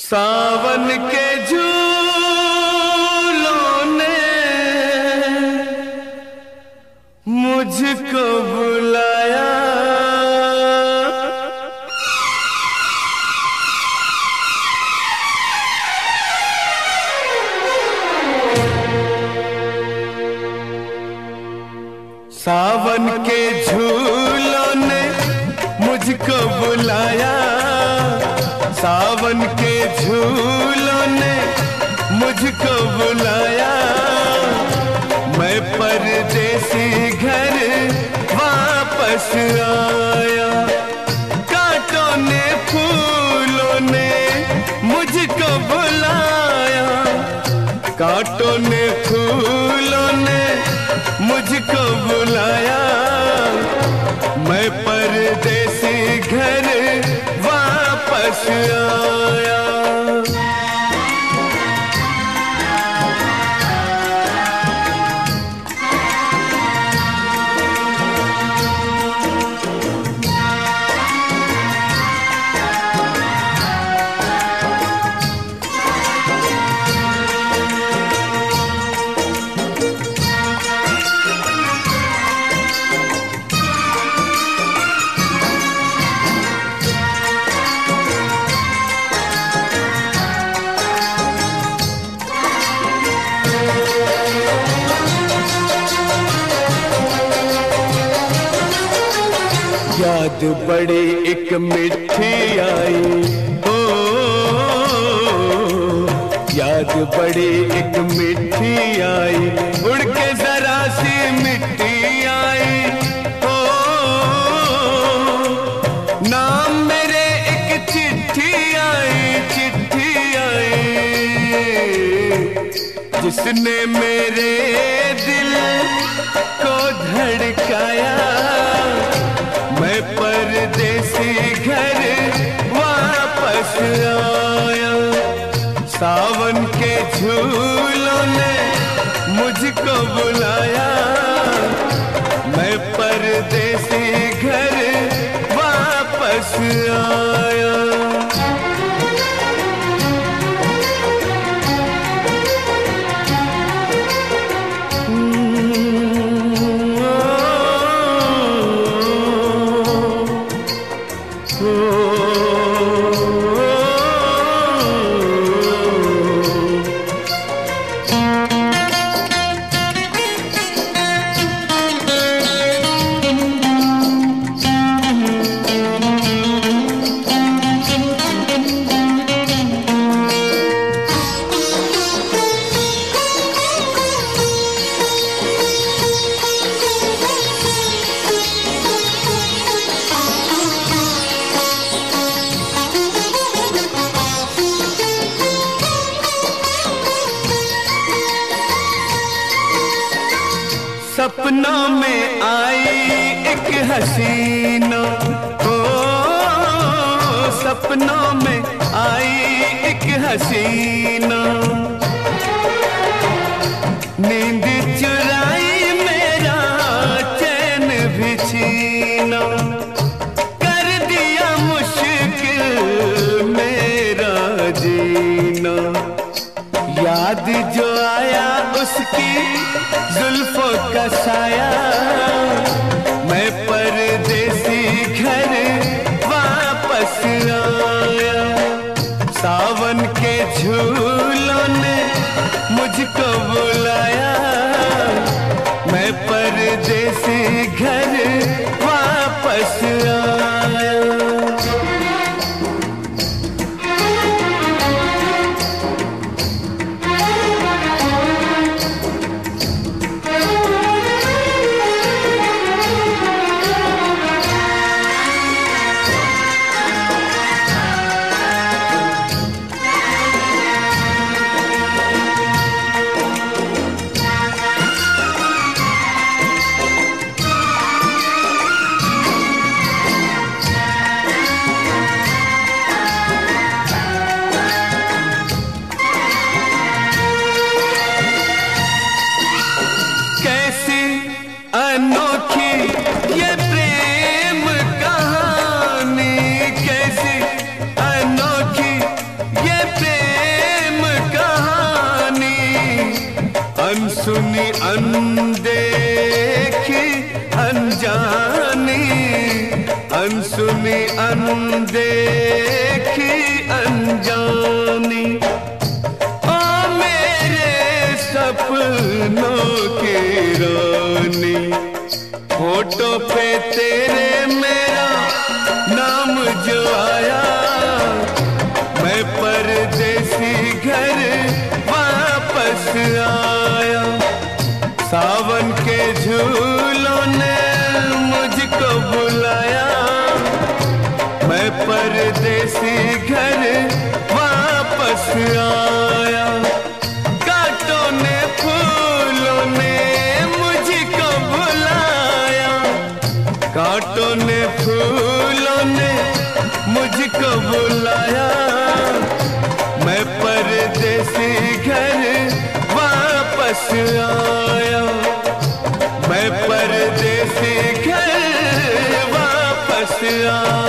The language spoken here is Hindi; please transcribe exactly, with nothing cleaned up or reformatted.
सावन के झूलों ने मुझको बुलाया, सावन के झूलों ने मुझको बुलाया, सावन के झूलों ने मुझको बुलाया। मैं परदेसी घर वापस आया, कांटों ने फूलों ने मुझको बुलाया, कांटों ने फूलों ने मुझको बुलाया। मैं परदेसी घर वापस आया। याद बड़ी एक मिठी आई, ओ याद बड़ी एक मिठी आई, उड़ के जरा सी मिट्टी आई। ओ नाम मेरे एक चिट्ठी आई, चिट्ठी आई, जिसने मेरे दिल को धड़काया। मैं परदेसी घर वापस आया, सावन के झूलों ने मुझको बुलाया। मैं परदेसी घर वापस आया। सपनों में आई एक हसीना, ओ सपनों में आई एक हसीना, नींद चुराई मेरा चैन भी छीना, कर दिया मुश्किल मेरा जीना। याद जो आया उसकी जुल्फों का साया। मैं परदेसी घर वापस आया, सावन के झूलों ने मुझको बुलाया। मैं परदेसी घर वापस आया। अनदेखी अनजानी, ओ मेरे सपनों की रानी। फोटो पे तेरे मेरा नाम जो आया, मैं परदेसी घर वापस आया। सावन के झूलों ने मुझको बुलाया, मैं परदेसी घर वापस आया। कांटों ने फूलों ने मुझको बुलाया, कांटों ने फूलों ने मुझको बुलाया, मैं परदेसी घर वापस आया, मैं परदेसी घर वापस आया।